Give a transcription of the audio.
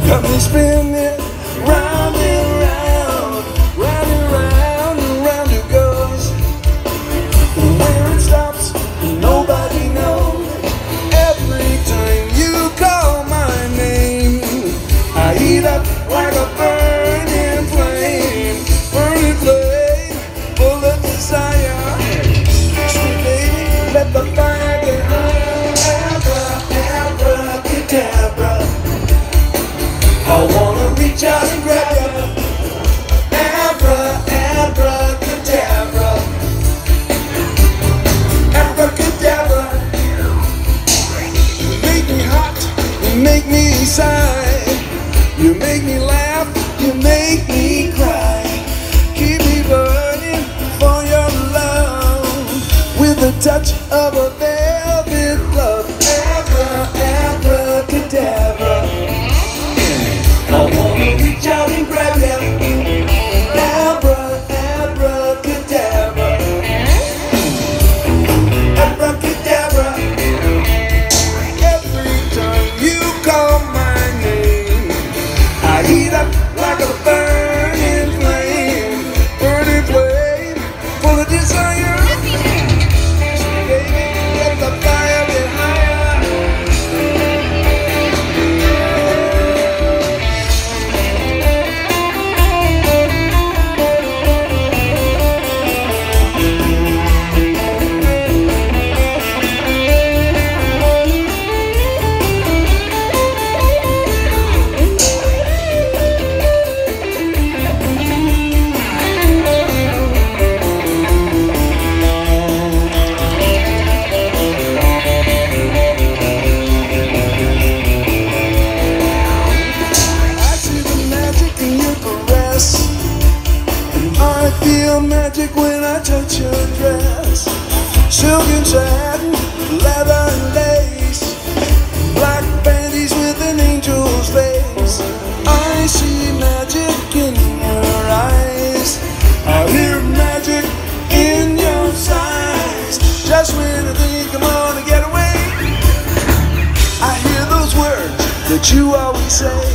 Got me spinning round and round, round and round and round it goes. Where it stops, nobody knows. Every time you call my name, I heat up like a burning flame, full of desire. Sweet baby, let the fire get high. Abracadabra, I wanna reach out and grab you. Abracadabra, abracadabra. You make me hot, you make me sigh, you make me laugh, you make me cry. Keep me burning for your love with the touch of a velvet glove. Abracadabra, I wanna reach out and grab you. Abracadabra, abracadabra. Every time you call my name, I heat up like a burning flame, full of desire. Baby, let the fire get higher. I feel magic when I touch your dress. Silk and satin, leather and lace, black panties with an angel's face. I see magic in your eyes, I hear magic in your sighs. Just when I think I'm gonna get away, I hear those words that you always say.